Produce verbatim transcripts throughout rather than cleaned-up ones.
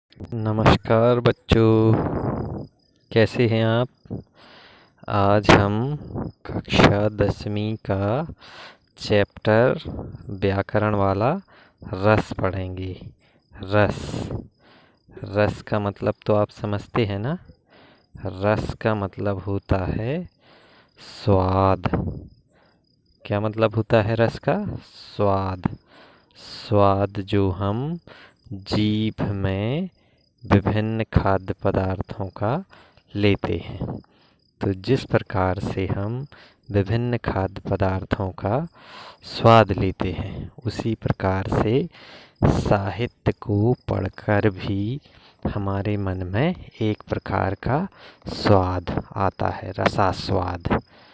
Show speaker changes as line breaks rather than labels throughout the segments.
नमस्कार बच्चों, कैसे हैं आप। आज हम कक्षा दसवीं का चैप्टर व्याकरण वाला रस पढ़ेंगे। रस रस का मतलब तो आप समझते हैं ना। रस का मतलब होता है स्वाद। क्या मतलब होता है रस का? स्वाद। स्वाद जो हम जीभ में विभिन्न खाद्य पदार्थों का लेते हैं। तो जिस प्रकार से हम विभिन्न खाद्य पदार्थों का स्वाद लेते हैं, उसी प्रकार से साहित्य को पढ़कर भी हमारे मन में एक प्रकार का स्वाद आता है, रसास्वाद।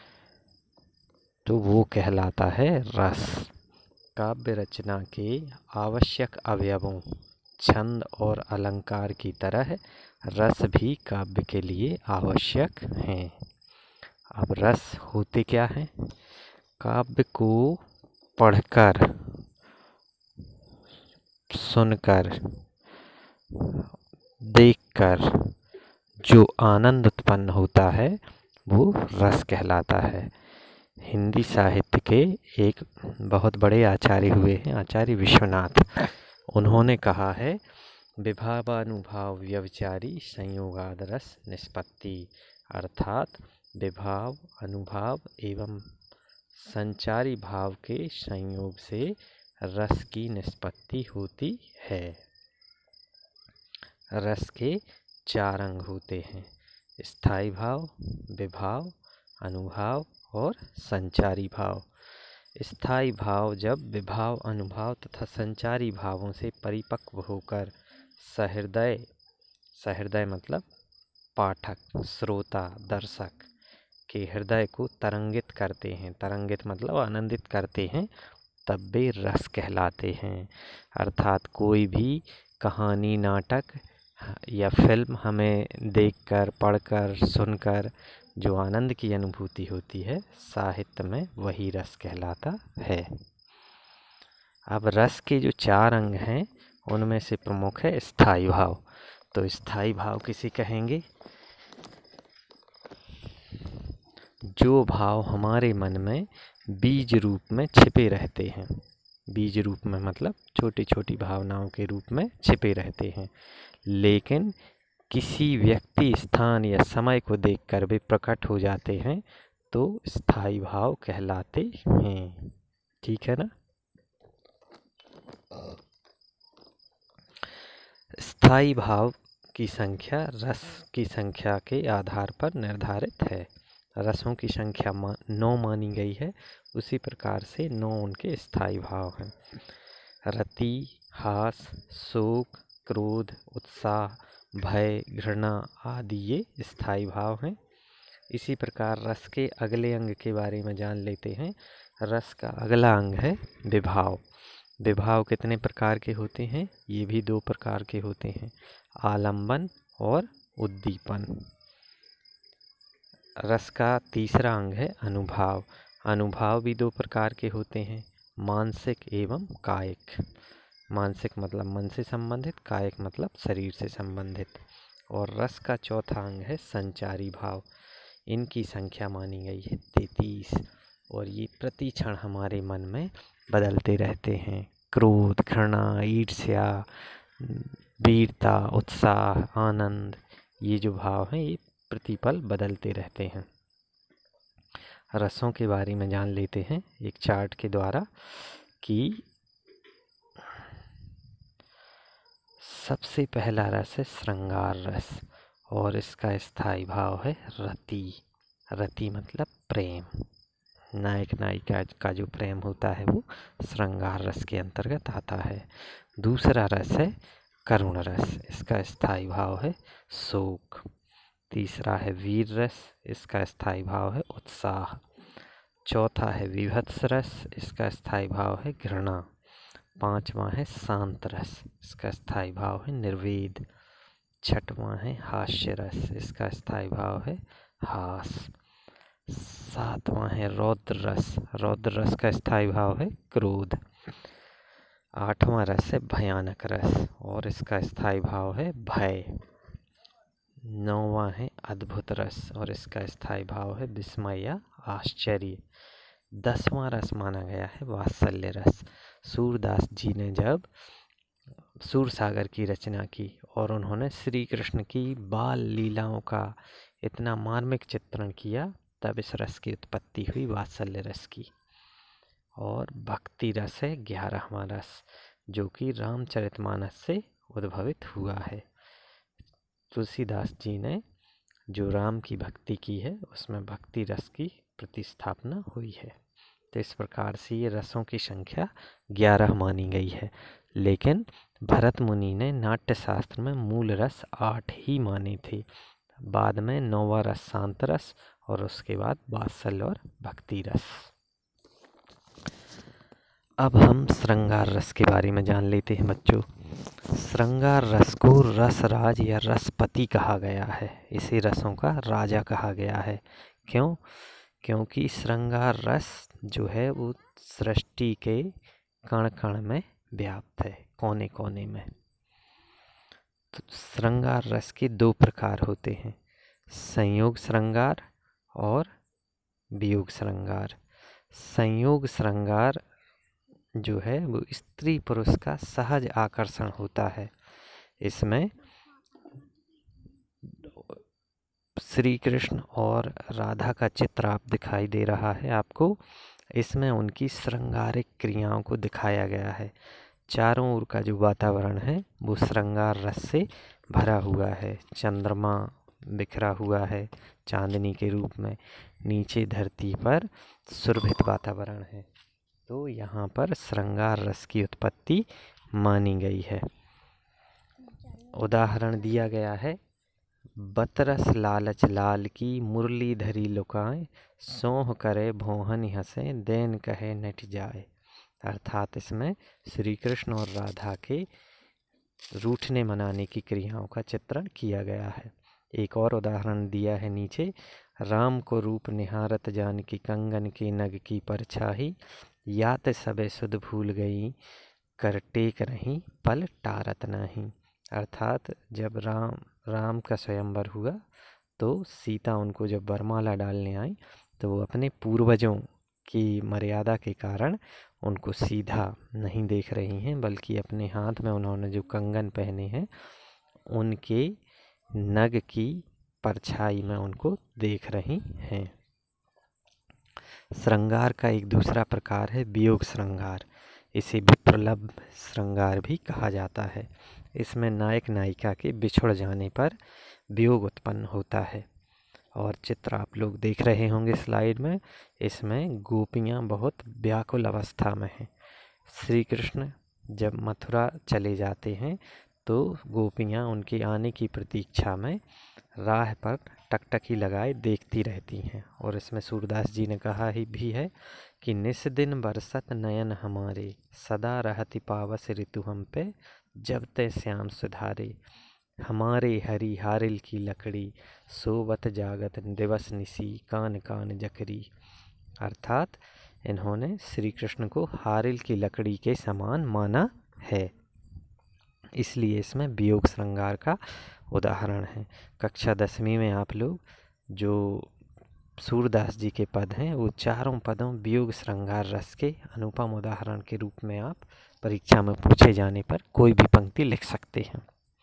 तो वो कहलाता है रस। काव्य रचना के आवश्यक अवयवों छंद और अलंकार की तरह रस भी काव्य के लिए आवश्यक हैं। अब रस होते क्या हैं? काव्य को पढ़कर, सुनकर, देखकर जो आनंद उत्पन्न होता है वो रस कहलाता है। हिंदी साहित्य के एक बहुत बड़े आचार्य हुए हैं, आचार्य विश्वनाथ। उन्होंने कहा है, विभावानुभाव व्यभिचारी संयोगाद रस निष्पत्ति, अर्थात विभाव, अनुभाव एवं संचारी भाव के संयोग से रस की निष्पत्ति होती है। रस के चार अंग होते हैं: स्थायी भाव, विभाव, अनुभाव और संचारी भाव। स्थायी भाव जब विभाव, अनुभाव तथा संचारी भावों से परिपक्व होकर सहृदय, सहृदय मतलब पाठक, श्रोता, दर्शक के हृदय को तरंगित करते हैं, तरंगित मतलब आनंदित करते हैं, तब वे रस कहलाते हैं। अर्थात कोई भी कहानी, नाटक या फिल्म हमें देखकर, पढ़कर, सुनकर जो आनंद की अनुभूति होती है, साहित्य में वही रस कहलाता है। अब रस के जो चार अंग हैं उनमें से प्रमुख है स्थायी भाव। तो स्थायी भाव किसे कहेंगे? जो भाव हमारे मन में बीज रूप में छिपे रहते हैं। बीज रूप में मतलब छोटी छोटी भावनाओं के रूप में छिपे रहते हैं, लेकिन किसी व्यक्ति, स्थान या समय को देखकर वे प्रकट हो जाते हैं, तो स्थायी भाव कहलाते हैं। ठीक है ना। स्थायी भाव की संख्या रस की संख्या के आधार पर निर्धारित है। रसों की संख्या मा, नौ मानी गई है, उसी प्रकार से नौ उनके स्थायी भाव हैं। रति, हास, शोक, क्रोध, उत्साह, भय, घृणा आदि ये स्थायी भाव हैं। इसी प्रकार रस के अगले अंग के बारे में जान लेते हैं। रस का अगला अंग है विभाव। विभाव कितने प्रकार के होते हैं? ये भी दो प्रकार के होते हैं, आलंबन और उद्दीपन। रस का तीसरा अंग है अनुभाव। अनुभाव भी दो प्रकार के होते हैं, मानसिक एवं कायिक। मानसिक मतलब मन से संबंधित, कायिक मतलब शरीर से संबंधित। और रस का चौथा अंग है संचारी भाव। इनकी संख्या मानी गई है तैंतीस, और ये प्रति क्षण हमारे मन में बदलते रहते हैं। क्रोध, घृणा, ईर्ष्या, वीरता, उत्साह, आनंद, ये जो भाव हैं ये प्रतिपल बदलते रहते हैं। रसों के बारे में जान लेते हैं एक चार्ट के द्वारा कि सबसे पहला रस है श्रृंगार रस, और इसका स्थायी भाव है रति। रति मतलब प्रेम, नायक नायिका का जो प्रेम होता है वो श्रृंगार रस के अंतर्गत आता है। दूसरा रस है करुण रस, इसका स्थायी भाव है शोक। तीसरा है वीर रस, इसका स्थायी भाव है उत्साह। चौथा है विभत्स रस, इसका स्थायी भाव है घृणा। पांचवा है शांत रस, इसका स्थायी भाव है निर्वेद। छठवां है हास्य रस, इसका स्थायी भाव है हास। सातवां है रौद्र रस, रौद्र रस का स्थायी भाव है क्रोध। आठवां रस है भयानक रस और इसका स्थायी भाव है भय। नौवां है अद्भुत रस और इसका स्थायी भाव है विस्मय या आश्चर्य। दसवां रस माना गया है वात्सल्य रस। सूरदास जी ने जब सूरसागर की रचना की और उन्होंने श्री कृष्ण की बाल लीलाओं का इतना मार्मिक चित्रण किया, तब इस रस की उत्पत्ति हुई, वात्सल्य रस की। और भक्ति रस है ग्यारहवां रस, जो कि रामचरितमानस से उद्भवित हुआ है। तुलसीदास जी ने जो राम की भक्ति की है उसमें भक्ति रस की प्रतिस्थापना हुई है। तो इस प्रकार से ये रसों की संख्या ग्यारह मानी गई है, लेकिन भरत मुनि ने नाट्य शास्त्र में मूल रस आठ ही माने थे। बाद में नौवा रस शांत रस और उसके बाद वात्सल्य और भक्ति रस। अब हम श्रृंगार रस के बारे में जान लेते हैं बच्चों। श्रृंगार रस को रसराज या रसपति कहा गया है। इसे रसों का राजा कहा गया है। क्यों? क्योंकि श्रृंगार रस जो है वो सृष्टि के कण कण में व्याप्त है, कोने कोने में। तो श्रृंगार रस के दो प्रकार होते हैं, संयोग श्रृंगार और वियोग श्रृंगार। संयोग श्रृंगार जो है वो स्त्री पुरुष का सहज आकर्षण होता है। इसमें श्री कृष्ण और राधा का चित्र आप दिखाई दे रहा है आपको। इसमें उनकी श्रृंगारिक क्रियाओं को दिखाया गया है। चारों ओर का जो वातावरण है वो श्रृंगार रस से भरा हुआ है। चंद्रमा बिखरा हुआ है चांदनी के रूप में, नीचे धरती पर सुरभित वातावरण है। तो यहाँ पर श्रृंगार रस की उत्पत्ति मानी गई है। उदाहरण दिया गया है, बतरस लालच लाल की मुरली धरी लुकाए, सोह करे भोहन हंसे देन कहे नट जाए। अर्थात इसमें श्री कृष्ण और राधा के रूठने मनाने की क्रियाओं का चित्रण किया गया है। एक और उदाहरण दिया है नीचे, राम को रूप निहारत जान की कंगन की नग की परछाही, यात सबे सुध भूल गई कर टेक रही पल टारत नहीं। अर्थात जब राम राम का स्वयंवर हुआ तो सीता उनको जब वरमाला डालने आई तो वो अपने पूर्वजों की मर्यादा के कारण उनको सीधा नहीं देख रही हैं, बल्कि अपने हाथ में उन्होंने जो कंगन पहने हैं उनके नग की परछाई में उनको देख रही हैं। श्रृंगार का एक दूसरा प्रकार है वियोग श्रृंगार। इसे विप्रलभ श्रृंगार भी कहा जाता है। इसमें नायक नायिका के बिछुड़ जाने पर वियोग उत्पन्न होता है। और चित्र आप लोग देख रहे होंगे स्लाइड में। इसमें गोपियाँ बहुत व्याकुल अवस्था में हैं। श्री कृष्ण जब मथुरा चले जाते हैं तो गोपियाँ उनके आने की प्रतीक्षा में राह पर टकटकी लगाए देखती रहती हैं। और इसमें सूरदास जी ने कहा ही भी है कि निस दिन बरसत नयन हमारे, सदा रहती पावस ऋतु हम पे, जब ते श्याम सुधारे, हमारे हरी हारिल की लकड़ी, सोवत जागत दिवस निसी, कान कान जकरी। अर्थात इन्होंने श्री कृष्ण को हारिल की लकड़ी के समान माना है, इसलिए इसमें वियोग श्रृंगार का उदाहरण है। कक्षा दसवीं में आप लोग जो सूरदास जी के पद हैं वो चारों पदों वियोग श्रृंगार रस के अनुपम उदाहरण के रूप में आप परीक्षा में पूछे जाने पर कोई भी पंक्ति लिख सकते हैं।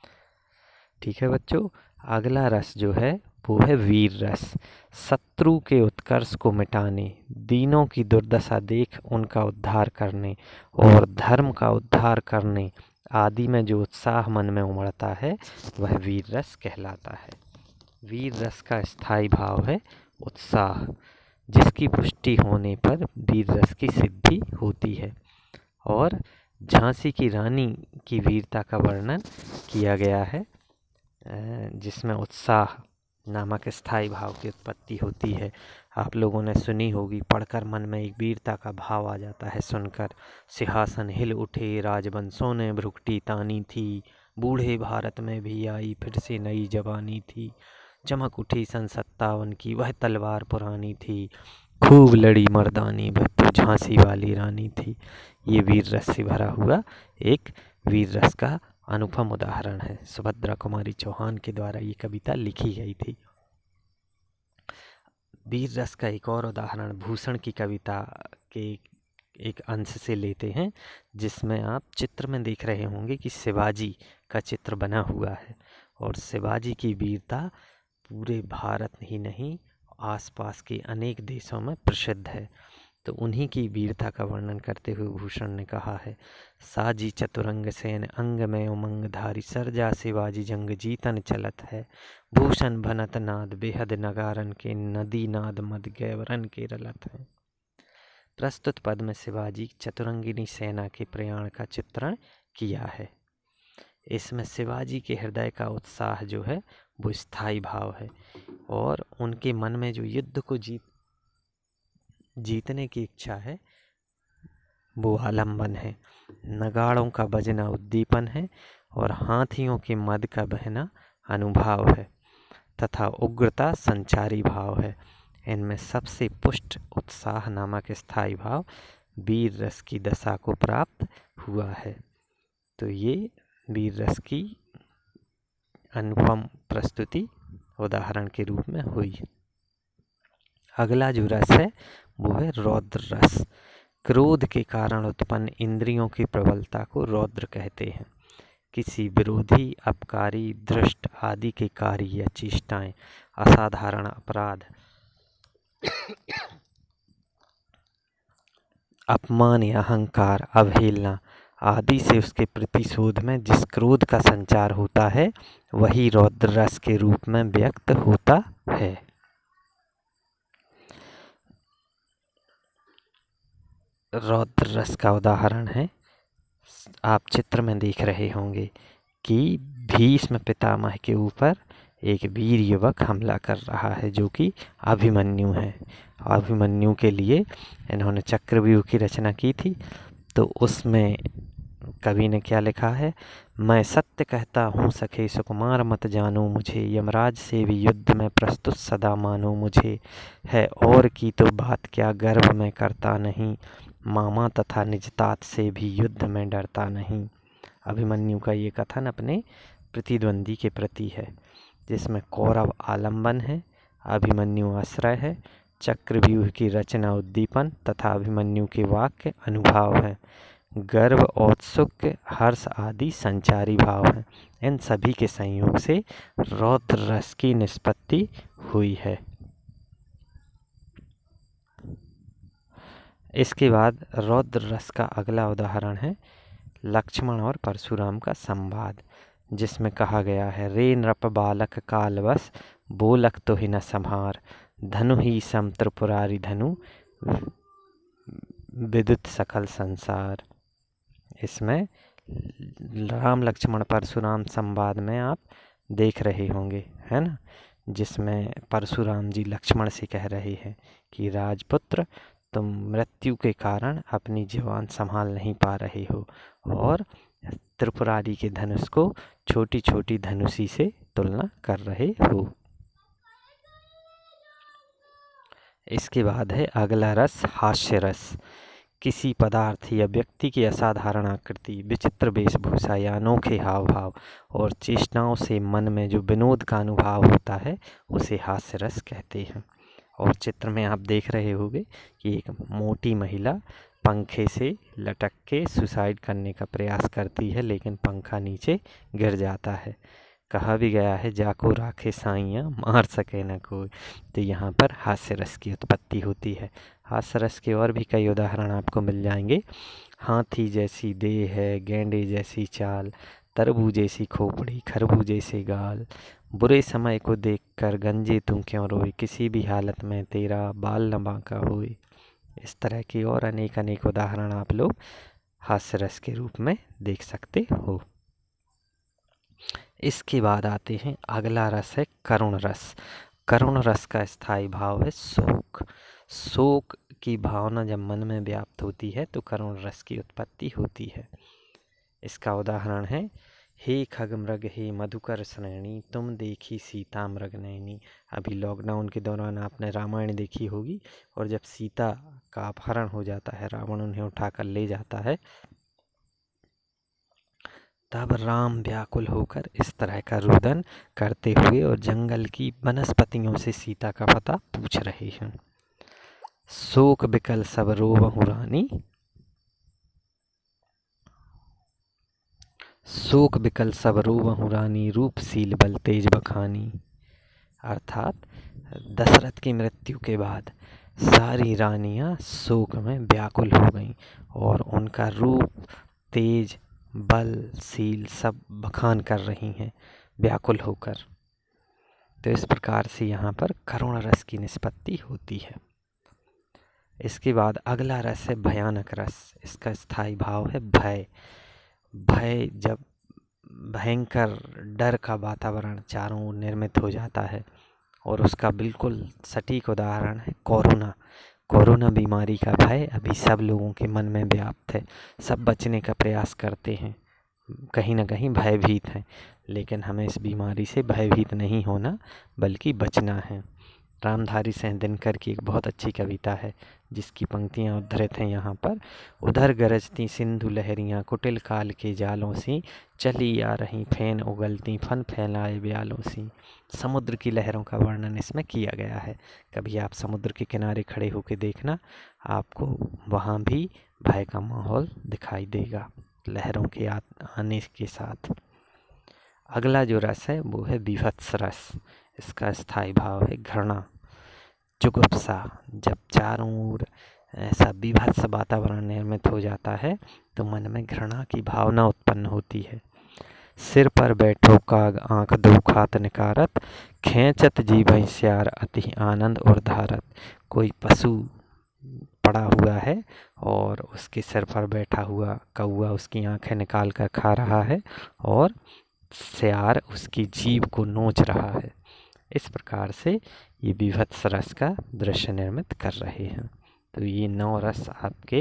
ठीक है बच्चों, अगला रस जो है वो है वीर रस। शत्रु के उत्कर्ष को मिटाने, दीनों की दुर्दशा देख उनका उद्धार करने और धर्म का उद्धार करने आदि में जो उत्साह मन में उमड़ता है वह वीर रस कहलाता है। वीर रस का स्थायी भाव है उत्साह, जिसकी पुष्टि होने पर वीर रस की सिद्धि होती है। और झांसी की रानी की वीरता का वर्णन किया गया है, जिसमें उत्साह नामक स्थायी भाव की उत्पत्ति होती है। आप लोगों ने सुनी होगी, पढ़कर मन में एक वीरता का भाव आ जाता है सुनकर। सिंहासन हिल उठे, राजवंशों ने भ्रुकुटी तानी थी, बूढ़े भारत में भी आई फिर से नई जवानी थी, चमक उठी सन सत्तावन की वह तलवार पुरानी थी, खूब लड़ी मर्दानी वह तो झांसी वाली रानी थी। ये वीर रस से भरा हुआ एक वीर रस का अनुपम उदाहरण है। सुभद्रा कुमारी चौहान के द्वारा ये कविता लिखी गई थी। वीर रस का एक और उदाहरण भूषण की कविता के एक अंश से लेते हैं, जिसमें आप चित्र में देख रहे होंगे कि शिवाजी का चित्र बना हुआ है और शिवाजी की वीरता पूरे भारत ही नहीं आसपास के अनेक देशों में प्रसिद्ध है। तो उन्हीं की वीरता का वर्णन करते हुए भूषण ने कहा है, साजी चतुरंग सेन अंग में उमंग धारी सरजा शिवाजी जंग जीतन चलत है। भूषण भनत नाद बेहद नगारन के नदी नाद मद गैवरन के रलत है। प्रस्तुत पद में शिवाजी चतुरंगिनी सेना के प्रयाण का चित्रण किया है। इसमें शिवाजी के हृदय का उत्साह जो है वो स्थायी भाव है और उनके मन में जो युद्ध को जीत जीतने की इच्छा है वो आलम्बन है। नगाड़ों का बजना उद्दीपन है और हाथियों के मद का बहना अनुभाव है तथा उग्रता संचारी भाव है। इनमें सबसे पुष्ट उत्साह नामक स्थायी भाव वीर रस की दशा को प्राप्त हुआ है। तो ये वीर रस की अनुपम प्रस्तुति उदाहरण के रूप में हुई। अगला जो रस है वो है रौद्र रस। क्रोध के कारण उत्पन्न इंद्रियों की प्रबलता को रौद्र कहते हैं। किसी विरोधी, अपकारी, दृष्ट आदि के कार्य या चेष्टाएं, असाधारण अपराध, अपमान या अहंकार, अवहेलना आदि से उसके प्रतिशोध में जिस क्रोध का संचार होता है वही रौद्र रस के रूप में व्यक्त होता है। रौद्र रस का उदाहरण है, आप चित्र में देख रहे होंगे कि भीष्म पितामह के ऊपर एक वीर युवक हमला कर रहा है जो कि अभिमन्यु है। अभिमन्यु के लिए इन्होंने चक्रव्यूह की रचना की थी। तो उसमें कवि ने क्या लिखा है, मैं सत्य कहता हूँ सखे सुकुमार मत जानो मुझे, यमराज से भी युद्ध में प्रस्तुत सदा मानो मुझे, है और की तो बात क्या गर्व में करता नहीं, मामा तथा निजतात से भी युद्ध में डरता नहीं। अभिमन्यु का ये कथन अपने प्रतिद्वंदी के प्रति है, जिसमें कौरव आलंबन है, अभिमन्यु आश्रय है, चक्रव्यूह की रचना उद्दीपन तथा अभिमन्यु के वाक्य अनुभाव है, गर्व, औत्सुक, हर्ष आदि संचारी भाव हैं। इन सभी के संयोग से रौद्र रस की निष्पत्ति हुई है। इसके बाद रौद्र रस का अगला उदाहरण है लक्ष्मण और परशुराम का संवाद, जिसमें कहा गया है, रे नृप बालक कालवश बोलक तो ही न संहार, धनु ही सम त्रिपुरारी धनु विदित सकल संसार। इसमें राम लक्ष्मण परशुराम संवाद में आप देख रहे होंगे, है ना, जिसमें परशुराम जी लक्ष्मण से कह रहे हैं कि राजपुत्र तुम मृत्यु के कारण अपनी जवान संभाल नहीं पा रहे हो और त्रिपुरारी के धनुष को छोटी छोटी धनुषी से तुलना कर रहे हो। इसके बाद है अगला रस हास्य रस। किसी पदार्थ या व्यक्ति की असाधारण आकृति, विचित्र वेशभूषा या अनोखे हाव भाव और चेष्टाओं से मन में जो विनोद का अनुभव होता है उसे हास्य रस कहते हैं। और चित्र में आप देख रहे होंगे कि एक मोटी महिला पंखे से लटक के सुसाइड करने का प्रयास करती है, लेकिन पंखा नीचे गिर जाता है। कहा भी गया है, जाको राखे साइयाँ मार सके न कोई। तो यहाँ पर हास्य रस की उत्पत्ति होती है। हास्य रस के और भी कई उदाहरण आपको मिल जाएंगे। हाथी जैसी देह है, गेंडे जैसी चाल, तरबूज जैसी खोपड़ी, खरबूज जैसे गाल, बुरे समय को देखकर गंजे तुम क्यों रोए, किसी भी हालत में तेरा बाल न बांका होए। इस तरह की और अनेक अनेक उदाहरण आप लोग हास्य रस के रूप में देख सकते हो। इसके बाद आते हैं अगला रस है करुण रस। करुण रस का स्थायी भाव है शोक। शोक की भावना जब मन में व्याप्त होती है तो करुण रस की उत्पत्ति होती है। इसका उदाहरण है हे खगमृग हे मधुकर श्रेणी तुम देखी सीता मृग नैनी। अभी लॉकडाउन के दौरान आपने रामायण देखी होगी, और जब सीता का अपहरण हो जाता है, रावण उन्हें उठाकर ले जाता है, तब राम व्याकुल होकर इस तरह का रुदन करते हुए और जंगल की वनस्पतियों से सीता का पता पूछ रहे हैं। शोक बिकल सब रोवहु रानी, शोक बिकल सब रोवहु रानी, रूपशील बल तेज बखानी। अर्थात दशरथ की मृत्यु के बाद सारी रानियां शोक में व्याकुल हो गईं और उनका रूप, तेज, बलशील सब बखान कर रही हैं व्याकुल होकर। तो इस प्रकार से यहाँ पर करुण रस की निष्पत्ति होती है। इसके बाद अगला रस है भयानक रस। इसका स्थायी भाव है भय। भय जब भयंकर डर का वातावरण चारों ओर निर्मित हो जाता है, और उसका बिल्कुल सटीक उदाहरण है कोरोना। कोरोना बीमारी का भय अभी सब लोगों के मन में व्याप्त है। सब बचने का प्रयास करते हैं, कहीं ना कहीं भयभीत हैं, लेकिन हमें इस बीमारी से भयभीत नहीं होना बल्कि बचना है। रामधारी सिंह दिनकर की एक बहुत अच्छी कविता है जिसकी पंक्तियाँ उद्धृत हैं यहाँ पर। उधर गरजती सिंधु लहरियाँ कुटिल काल के जालों सी, चली आ रही फैन उगलती फन फैलाए ब्यालों सी। समुद्र की लहरों का वर्णन इसमें किया गया है। कभी आप समुद्र के किनारे खड़े होकर देखना, आपको वहाँ भी भय का माहौल दिखाई देगा लहरों के आने के साथ। अगला जो रस है वो है बीभत्स रस। इसका स्थायी भाव है घृणा, जुगुप्सा। जब चारों ओर ऐसा बीभत्स वातावरण निर्मित हो जाता है तो मन में घृणा की भावना उत्पन्न होती है। सिर पर बैठो काग आंख दो खात निकारत, खेचत जीभ श्यार अति आनंद और धारत। कोई पशु पड़ा हुआ है और उसके सिर पर बैठा हुआ कौआ उसकी आंखें निकाल कर खा रहा है और श्यार उसकी जीभ को नोच रहा है। इस प्रकार से ये बीभत्स रस का दृश्य निर्मित कर रहे हैं। तो ये नौ रस आपके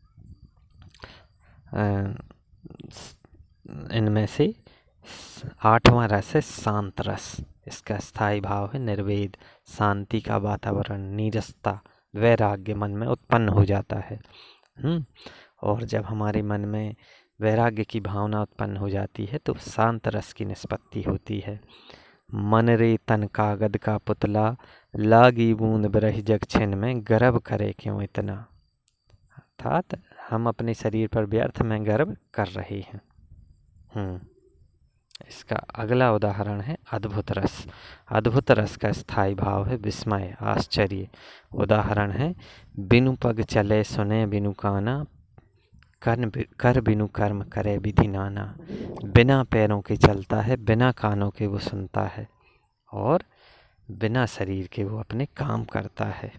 इनमें से आठवां रस है शांत रस। इसका स्थायी भाव है निर्वेद, शांति का वातावरण, नीरसता, वैराग्य मन में उत्पन्न हो जाता है। हम्म और जब हमारे मन में वैराग्य की भावना उत्पन्न हो जाती है तो शांत रस की निष्पत्ति होती है। मन रे तन कागद का पुतला, लागी बूंद बिरह जग छिन में, गर्व करे क्यों इतना। अर्थात हम अपने शरीर पर व्यर्थ में गर्व कर रहे हैं। हम्म इसका अगला उदाहरण है अद्भुत रस। अद्भुत रस का स्थायी भाव है विस्मय, आश्चर्य। उदाहरण है बिनु पग चले सुने बिनु काना, कर कर बिनु कर्म करे विधि नाना। बिना पैरों के चलता है, बिना कानों के वो सुनता है और बिना शरीर के वो अपने काम करता है।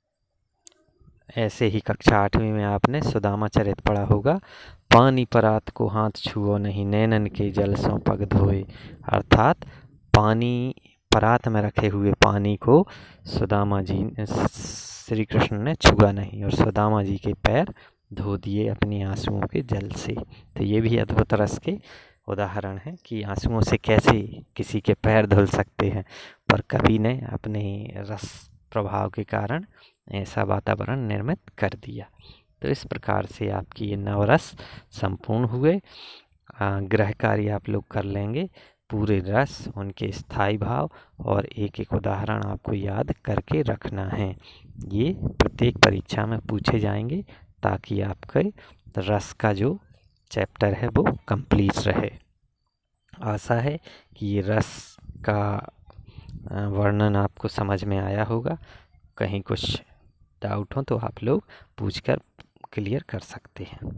ऐसे ही कक्षा आठवीं में आपने सुदामा चरित पढ़ा होगा। पानी परात को हाथ छुओ नहीं, नैनन के जल सो पग धोए। अर्थात पानी परात में रखे हुए पानी को सुदामा जी श्री कृष्ण ने छुआ नहीं और सुदामा जी के पैर धो दिए अपनी आंसुओं के जल से। तो ये भी अद्भुत रस के उदाहरण है कि आंसुओं से कैसे किसी के पैर धुल सकते हैं, पर कवि ने अपने रस प्रभाव के कारण ऐसा वातावरण निर्मित कर दिया। तो इस प्रकार से आपकी ये नवरस संपूर्ण हुए। गृह कार्य आप लोग कर लेंगे। पूरे रस, उनके स्थायी भाव और एक एक उदाहरण आपको याद करके रखना है। ये प्रत्येक परीक्षा में पूछे जाएंगे ताकि आपके रस का जो चैप्टर है वो कंप्लीट रहे। आशा है कि ये रस का वर्णन आपको समझ में आया होगा। कहीं कुछ डाउट हो तो आप लोग पूछकर क्लियर कर सकते हैं।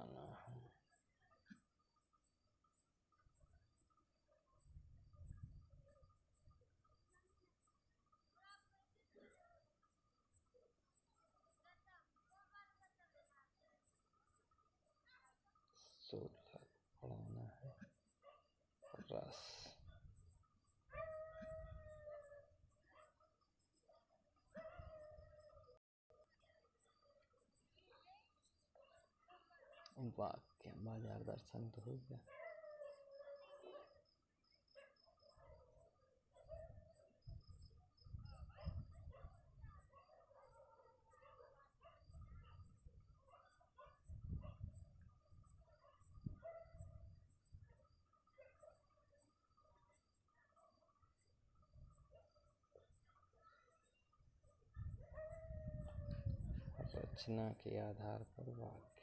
बनाना है। सोलह पढ़ाना है रस। वाक्य बाजार दर्शन तो हो गया। रचना के आधार पर वाक्य